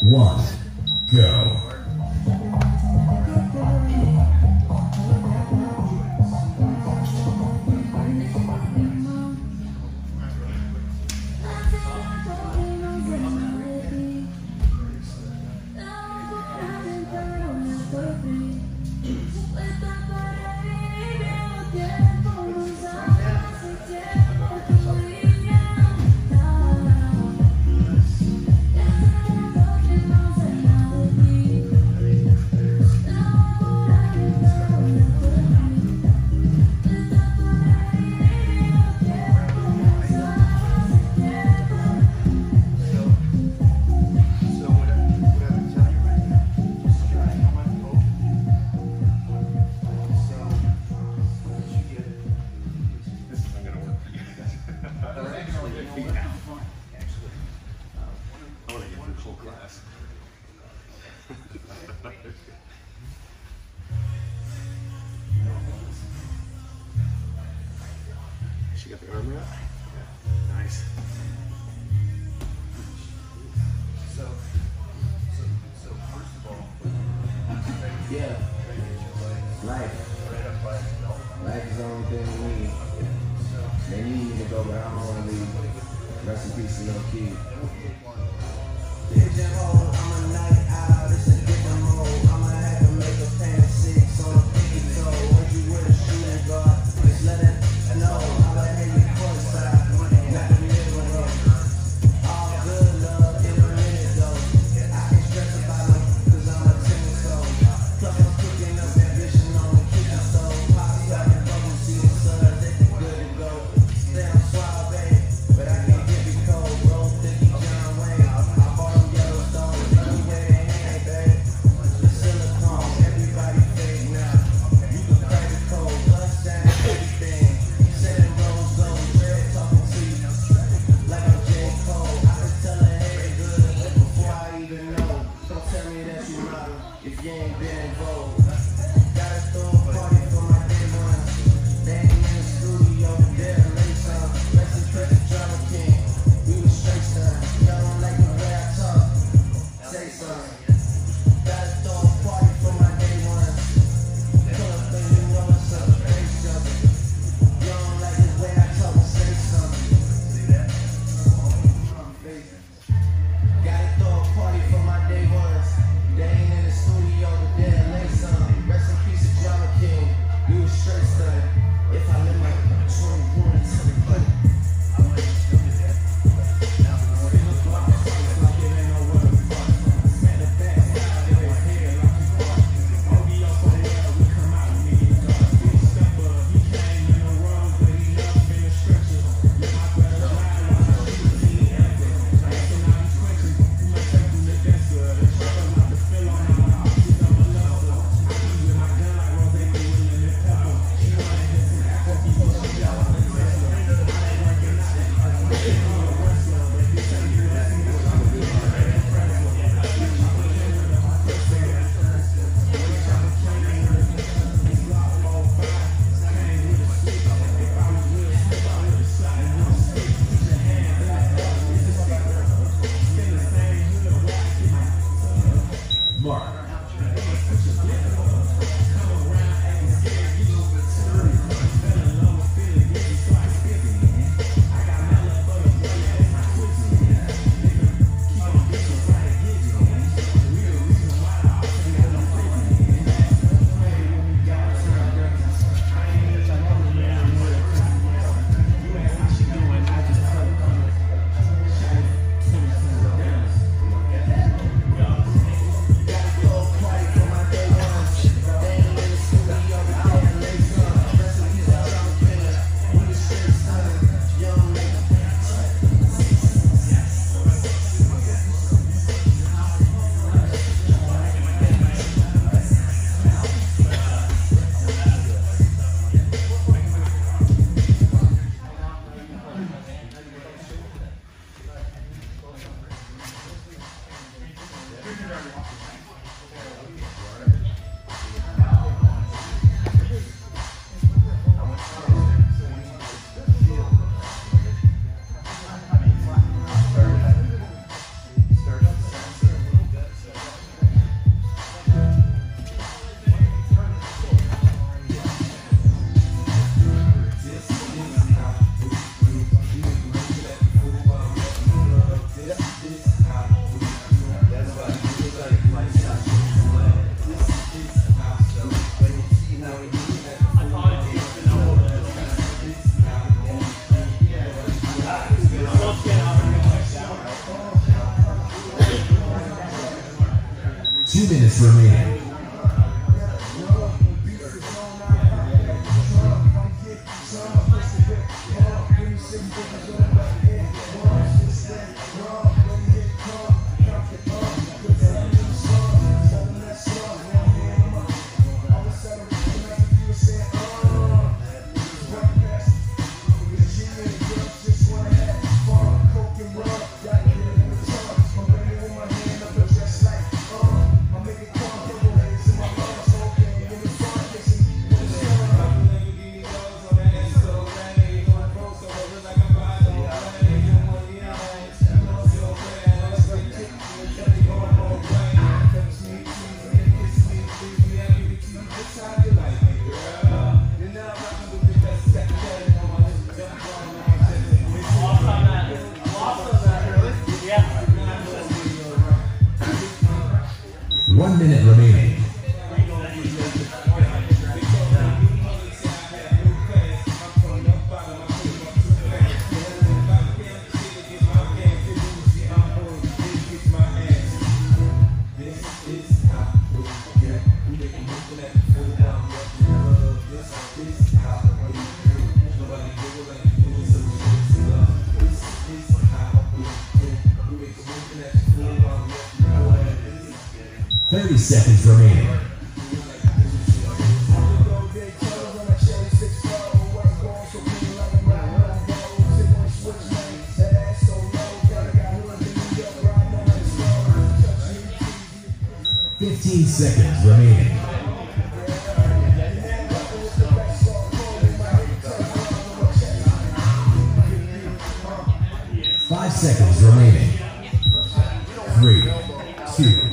1, go. She got the arm wrap? Yeah. Nice. So first of all, yeah, life. Life is the only thing we need. They need me to go, but I don't want to leave. Rest in peace to little kid. Pigeonhole, I'm a night owl, it's a different mode. I'ma have to make a pan 6 on a pinky toe. When you with a shooting guard, just let it know. I'ma have you courtside, not the middle of it. All good love in a minute though. I ain't stressed about them, cause I'm a tennis soul. Plus I'm cooking up ambition on the kitchen stove. Pop out and bubble tea and suds, they good to go. Stay on suave, but I can't get it cold. Roll thicky John Wayne, I bought them Yellowstone. Anyway, they hang, babe. The silicone, everybody fake now. You can crack the code, blood shine, everything. Setting rose gold, red talking to you. Like I'm J. Cole, I can tell her hey good before I even know. Don't tell me that you model if you ain't been involved. Gotta throw a party for my day ones. They ain't in the studio, they're late son. Rest in peace, drama king. We was straight son. Y'all don't like the way I talk. Say something. Gotta throw a party for my day ones. Pull up and you know what's up. Face jumping. Y'all don't like the way I talk. Say something. Gotta throw a party for my day ones. They ain't in the studio, but they're late son. Rest in peace, drama king. We was straight son. If I live my 21 until the play. Mark. 2 minutes remaining. One minute remaining. Thirty seconds remaining. Fifteen seconds remaining. 5 seconds remaining. 3, 2,